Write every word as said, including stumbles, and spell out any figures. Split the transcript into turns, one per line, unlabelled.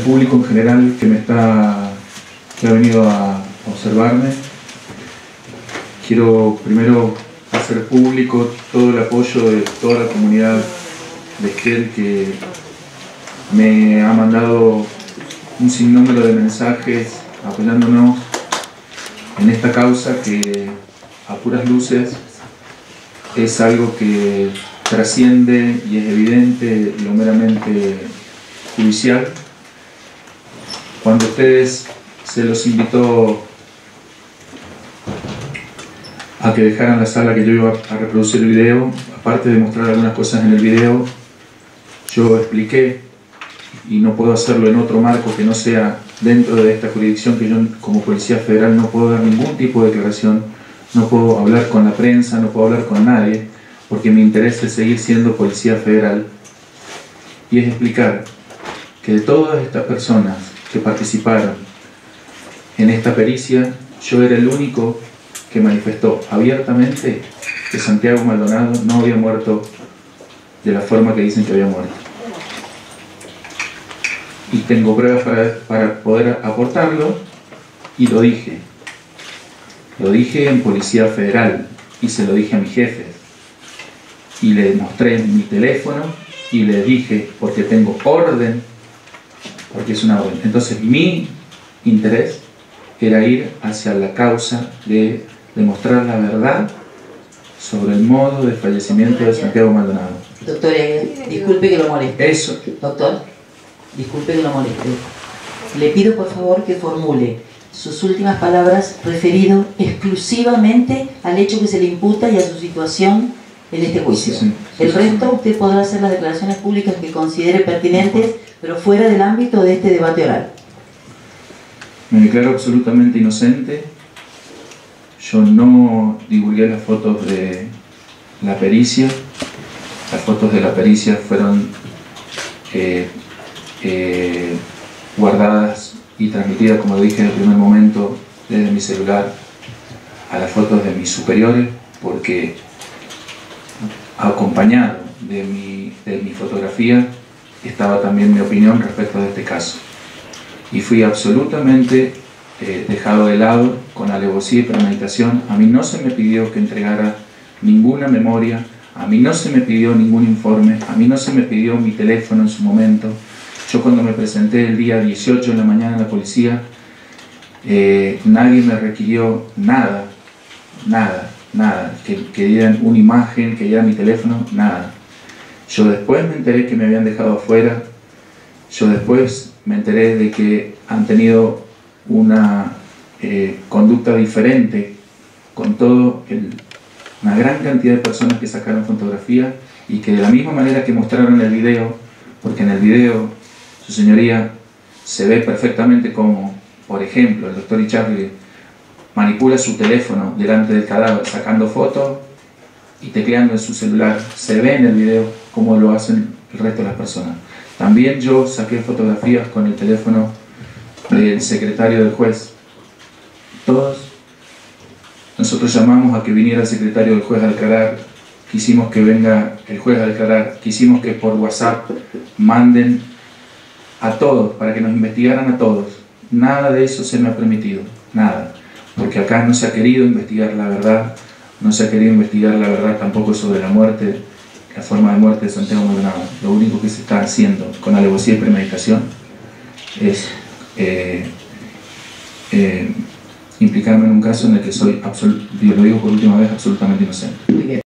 público en general que me está, que ha venido a observarme. Quiero primero hacer público todo el apoyo de toda la comunidad de Esquel, que me ha mandado un sinnúmero de mensajes apoyándonos en esta causa que a puras luces es algo que trasciende y es evidente lo meramente judicial. Cuando ustedes se los invitó a que dejaran la sala que yo iba a reproducir el video, aparte de mostrar algunas cosas en el video, yo expliqué, y no puedo hacerlo en otro marco que no sea dentro de esta jurisdicción, que yo como Policía Federal no puedo dar ningún tipo de declaración, no puedo hablar con la prensa, no puedo hablar con nadie, porque mi interés es seguir siendo Policía Federal, y es explicar que de todas estas personas que participaron en esta pericia, yo era el único que manifestó abiertamente que Santiago Maldonado no había muerto de la forma que dicen que había muerto. Y tengo pruebas para, para poder aportarlo, y lo dije. Lo dije en Policía Federal, y se lo dije a mis jefes. Y le mostré mi teléfono, y le dije, porque tengo orden, porque es una orden. Entonces mi interés era ir hacia la causa de demostrar la verdad sobre el modo de fallecimiento de Santiago Maldonado.
Doctor, disculpe que lo moleste.
Eso.
Doctor, disculpe que lo moleste. Le pido por favor que formule sus últimas palabras referido exclusivamente al hecho que se le imputa y a su situación en este juicio. Sí, sí, el sí, resto sí. Usted podrá hacer las declaraciones públicas que considere pertinentes, pero fuera del ámbito de este debate oral.
Me declaro absolutamente inocente. Yo no divulgué las fotos de la pericia. Las fotos de la pericia fueron eh, eh, guardadas y transmitidas, como dije en el primer momento, desde mi celular a las fotos de mis superiores, porque acompañado de mi, de mi fotografía estaba también mi opinión respecto de este caso. Y fui absolutamente eh, dejado de lado con alevosía y premeditación. A mí no se me pidió que entregara ninguna memoria, a mí no se me pidió ningún informe, a mí no se me pidió mi teléfono en su momento. Yo cuando me presenté el día dieciocho de la mañana en la policía, eh, nadie me requirió nada, nada, nada, que, que dieran una imagen, que dieran mi teléfono, nada. Yo después me enteré que me habían dejado afuera, yo después me enteré de que han tenido una eh, conducta diferente con todo el, una gran cantidad de personas que sacaron fotografía, y que de la misma manera que mostraron el video, porque en el video, su señoría, se ve perfectamente como, por ejemplo, el doctor Icharri manipula su teléfono delante del cadáver sacando fotos y tecleando en su celular. Se ve en el video cómo lo hacen el resto de las personas. También yo saqué fotografías con el teléfono del secretario del juez. Todos nosotros llamamos a que viniera el secretario del juez a declarar, quisimos que venga el juez a declarar, quisimos que por WhatsApp manden a todos para que nos investigaran a todos. Nada de eso se me ha permitido, nada, porque acá no se ha querido investigar la verdad, no se ha querido investigar la verdad tampoco sobre la muerte, la forma de muerte de Santiago Maldonado. Lo único que se está haciendo con alevosía y premeditación es eh, eh, implicarme en un caso en el que soy, lo digo por última vez, absolutamente inocente.